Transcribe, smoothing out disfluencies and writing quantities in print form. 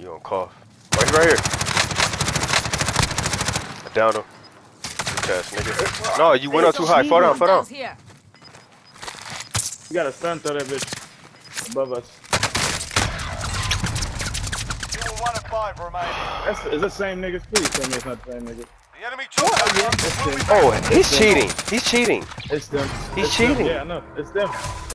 You on cough. Oh, he's right here. I downed him. Bitch ass nigga. No, you went up too high. Fall down, fall down. You got a stun throw that bitch above us. 1 and 5 remaining. It's the same niggas. Please tell me it's not the same niggas. The enemy took that one. Oh, he's cheating. He's cheating. It's them. He's It's cheating. Them. Yeah, I know. It's them.